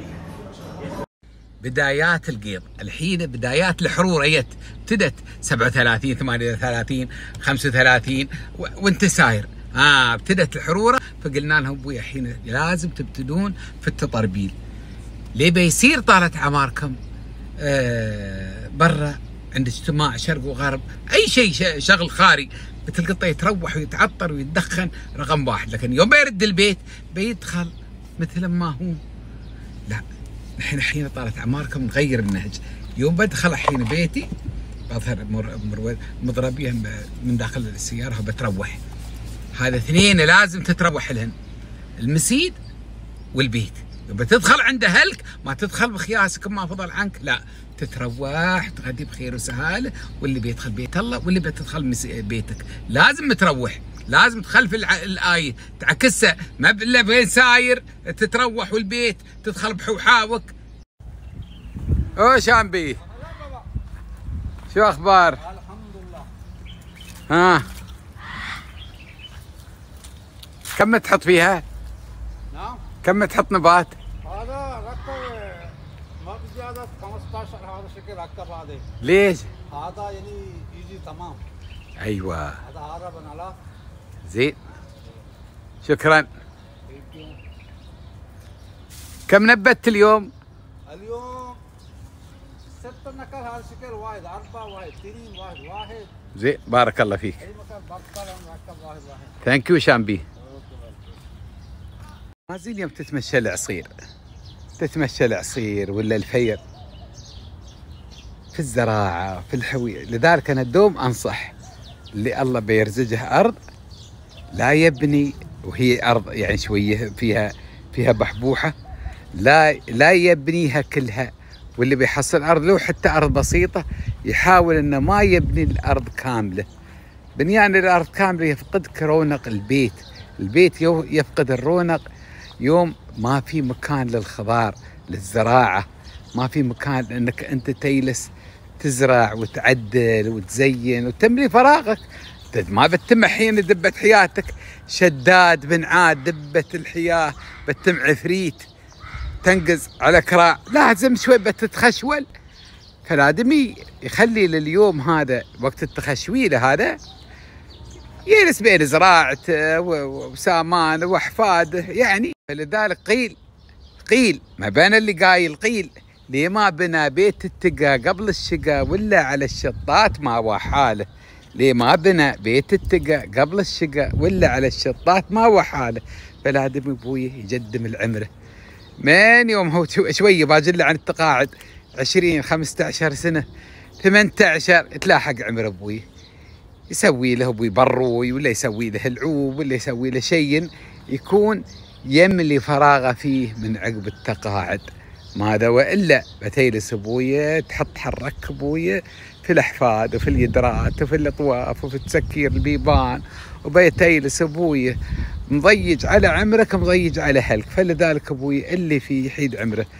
بدايات القيض الحين، بدايات الحرور ايت ابتدت سبعة وثلاثين ثمانية وثلاثين خمسة وثلاثين و... وانت ساير. اه ابتدت الحروره، فقلنا لهم ابوي الحين لازم تبتدون في التطربيل. ليه بيصير طالت اعماركم آه برا عند اجتماع شرق وغرب، اي شيء شغل خاري بتلقطه يتروح ويتعطر ويتدخن رقم واحد، لكن يوم بيرد البيت بيدخل مثل ما هو. لا نحن الحين طالت اعماركم نغير النهج. يوم بدخل الحين بيتي بظهر مضربيه من داخل السياره وبتروح. هذا اثنين لازم تتروح لهن، المسيد والبيت. بتدخل عند اهلك ما تدخل بخياسك ما فضل عنك، لا تتروح تغدي بخير وسهاله، واللي بيدخل بيت الله واللي بتدخل بيتك لازم تروح، لازم تخلف الايه تعكسها، ما الا بين ساير تتروح والبيت تدخل بحوحاوك. او شامبي شو اخبار؟ الحمد لله. ها كم تحط فيها؟ نعم. كم تحط نبات؟ هذا ركب ما بزيادة خمسة عشر هذا شكل ركب هذا. ليش؟ هذا يعني يجي تمام. ايوه. هذا عرب انا. زين. شكرا. كم نبت اليوم؟ اليوم ست نكر هذا شكل واحد، أربعة واحد، اثنين واحد واحد. زين بارك الله فيك. أي مكان بقدر نركب واحد واحد. ثانك يو شامبي. ما زين يوم تتمشى العصير، تتمشى العصير ولا الفير في الزراعة في الحوية. لذلك أنا دوم أنصح اللي الله بيرزقه أرض لا يبني، وهي أرض يعني شوية فيها فيها بحبوحة، لا لا يبنيها كلها. واللي بيحصل أرض لو حتى أرض بسيطة يحاول إنه ما يبني الأرض كاملة. بنيان الأرض كاملة يفقدك رونق البيت، البيت يفقد الرونق يوم ما في مكان للخضار للزراعة، ما في مكان انك انت تجلس تزرع وتعدل وتزين وتملي فراغك. ما بتتم حين دبة حياتك شداد بن عاد دبة الحياة بتتم عفريت تنقز على كراع، لازم شوي بتتخشول. فالآدمي يخلي لليوم هذا وقت التخشويله هذا يجلس بين زراعته وسامان وأحفاده يعني. فلذلك قيل قيل ما بين اللي قايل قيل ليه ما بنى بيت التقى قبل الشقا ولا على الشطات ما هو حاله. ليه ما بنى بيت التقى قبل الشقا ولا على الشطات ما هو حاله. فالآدم ابويه يقدم العمره من يوم هو شويه باجله عن التقاعد عشرين خمسة عشر سنه ثمانية عشر تلاحق عمر ابويه، يسوي له ابوي بروي ولا يسوي له العوب ولا يسوي له شيء يكون يملي فراغه فيه من عقب التقاعد. ماذا والا بتجلس ابويه تحط حرك ابويه في الاحفاد وفي اليدرات وفي الاطواف وفي تسكير البيبان، وبيتجلس ابويه مضيج على عمرك مضيج على اهلك. فلذلك ابوي اللي في يحيد عمره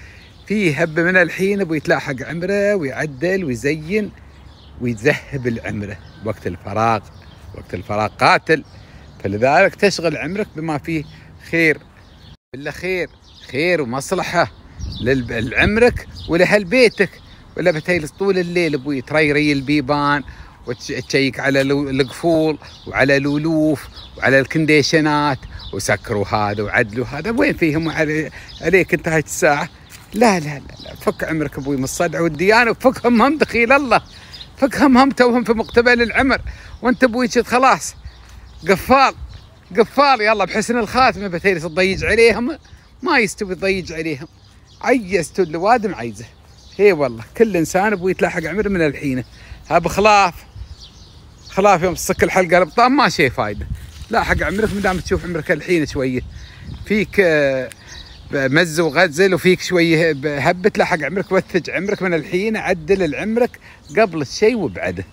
في هبه من الحين ابو يتلاحق عمره ويعدل ويزين ويذهب العمره وقت الفراغ. وقت الفراغ قاتل، فلذلك تشغل عمرك بما فيه خير، بالله خير خير ومصلحه لعمرك ولأهل بيتك. ولا بتجلس طول الليل ابوي تريري البيبان وتشيك على القفول وعلى الالوف وعلى الكنديشنات وسكروا هذا وعدلوا هذا، وين فيهم عليك انت هاي الساعه؟ لا لا لا, لا. فك عمرك ابوي من الصدع والديانه، وفكهم هم دخيل الله، فكهم هم توهم في مقتبل العمر، وانت ابوي خلاص قفال قفال. يلا بحسن الخاتمه بتجلس تضيج عليهم، ما يستوي تضيج عليهم. عيزت الوادم عيزه. هي والله كل انسان ابوي يتلاحق عمره من الحين. ها بخلاف خلاف يوم تصك الحلقه الابطال ما شيء فايده. لاحق عمرك ما دام تشوف عمرك الحين شويه فيك مز وغزل وفيك شويه هبه، تلاحق عمرك وثج عمرك من الحين، عدل العمرك قبل الشيء وبعده.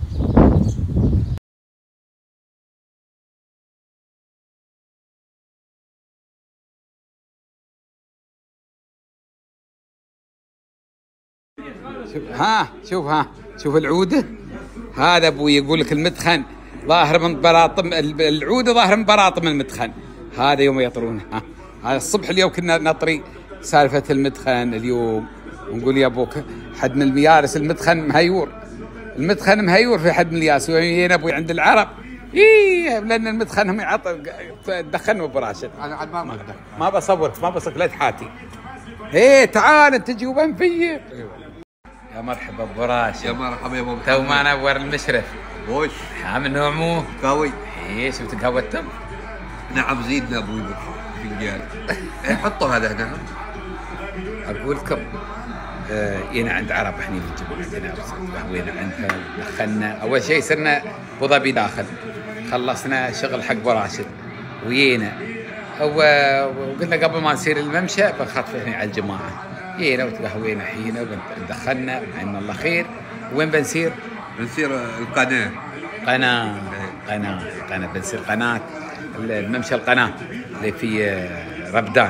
شوف ها شوف ها شوف العوده، هذا ابوي يقول لك المدخن ظاهر من براطم، العوده ظاهر من براطم المدخن. هذا يوم يطرونه. ها هذا الصبح اليوم كنا نطري سالفه المدخن اليوم، ونقول يا ابوك حد من الميارس المدخن مهيور، المدخن مهيور في حد من الياس. وين ابوي عند العرب ايه، لان المدخن هم يعطوا دخن ابو راشد. انا عاد ما ما ما بصورك ما بصك لا تحاتي. ايه تعال انت جوبا في. يا مرحبا ابو راشد. يا مرحبا يا ابو محمد. تو ما نور المشرف. وش؟ حامل نومو قوي. ايه شفت قهوتهم؟ نعم زيدنا ابوي فنجان. ايه حطوا هذا هنا. اقول لكم آه ينا عند عرب احنا نجيب عندنا قهوينا عندها، دخلنا اول شيء صرنا ابو ظبي داخل، خلصنا شغل حق ابو راشد وينا، وقلنا قبل ما نصير الممشى بنخطف هنا على الجماعه. جينا وتقهوينا حينا ودخلنا عين الله خير. وين بنسير؟ بنسير القناه. قناه قناه قناه بنسير قناه الممشى القناه اللي في ربدان.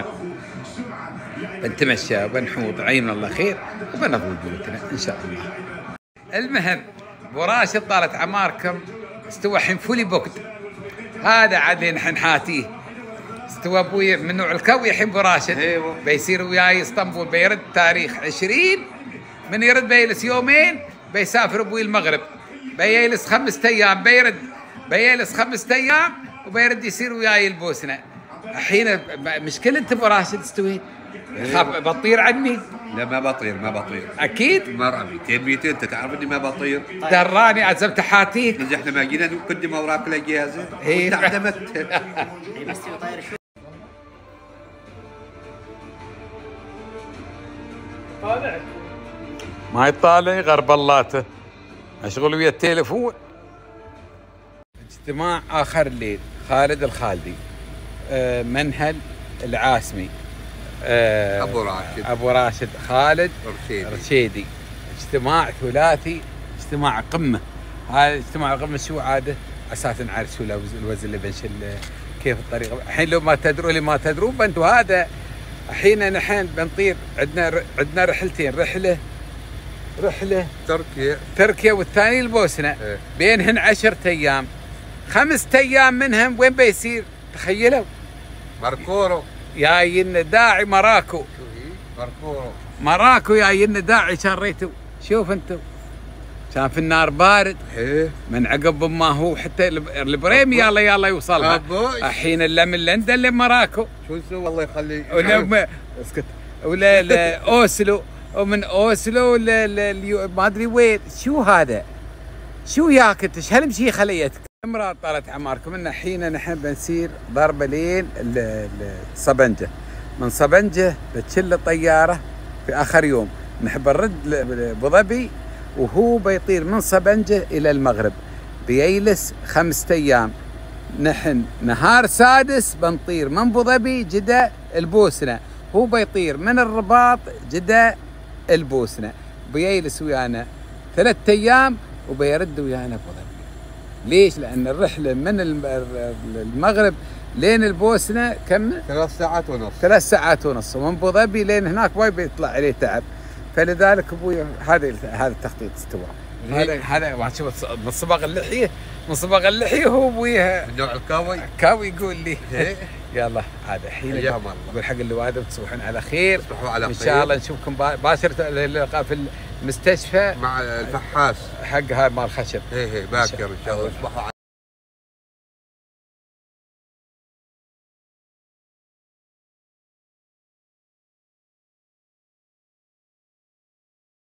بنتمشى وبنحوط عين الله خير وبنضوي بيوتنا ان شاء الله. المهم ابو راشد طالت عماركم استوى حين فولي بوكد، هذا عاد نحن حاتيه استوى ابوي من نوع الكوي حين ابو راشد. ايوه بيصير وياي اسطنبول، بيرد تاريخ عشرين، من يرد بيجلس يومين، بيسافر ابوي المغرب، بيجلس خمسة ايام، بيرد بيجلس خمسة ايام وبيرد يصير وياي البوسنه. الحين مشكلة انت ابو راشد استويت خاف بطير عني؟ لا ما بطير ما بطير اكيد مرة ميتين ميتين انت تعرف اني ما بطير. دراني عزمت حاتيك. نجحنا ما جينا نقدم اوراق الاجازه ايه اعتمدت. طالع ما يطالع غرب اللاته مشغول ويا التليفون. اجتماع اخر الليل خالد الخالدي، آه منهل العاسمي، آه ابو راشد ابو راشد خالد رشيدي, رشيدي. اجتماع ثلاثي، اجتماع قمه. هذا اجتماع قمه شو عاده اساسا نعرف شو الوزن اللي بنشل كيف الطريقه. الحين لو ما تدروا لي ما تدرون بنتوا هذا الحين نحن بنطير عندنا عندنا رحلتين، رحله رحله تركيا تركيا والثاني البوسنه. ايه. بينهن عشرة ايام، خمسة ايام منهم وين بيصير؟ تخيلوا ماركورو جايين داعي مراكو. ماركورو مراكو جايين داعي شريتوا. شوف انتم كان في النار بارد. ايه من عقب ما هو حتى البريم يلا يلا يوصلها. الحين الا من لندن لمراكو. شو نسوي الله يخليك؟ ولا اسكت ولا لا اوسلو، ومن اوسلو ل ما ادري وين. شو هذا؟ شو ياك انت؟ ايش هالمشي خليتك؟ امرأة طالت عماركم ان الحين نحن بنسير ضربه لين صبنجه، من صبنجه بتشل طياره في اخر يوم نحب نرد ابو ظبي، وهو بيطير من صبنجه الى المغرب بيجلس خمسة ايام. نحن نهار سادس بنطير من ابو ظبي جدة البوسنه، هو بيطير من الرباط جدة البوسنه، بيجلس ويانا ثلاث ايام وبيرد ويانا ابو ظبي. ليش؟ لان الرحله من المغرب لين البوسنه كم؟ ثلاث ساعات ونص. ثلاث ساعات ونص، ومن ابو ظبي لين هناك ما بيطلع عليه تعب. فلذلك ابوي هذا هذا التخطيط استوى. هذا هذا ما تشوف من صبغ اللحيه، من صبغ اللحيه هو ابوي نوع الكاوي. كاوي يقول لي يلا عاد الحين اقول حق الوالد تصبحون على خير. تصبحوا على خير. ان شاء الله نشوفكم باشر اللقاء في المستشفى مع الفحاص حق هاي مال الخشب. ايه ايه باكر ان شاء الله. تصبحوا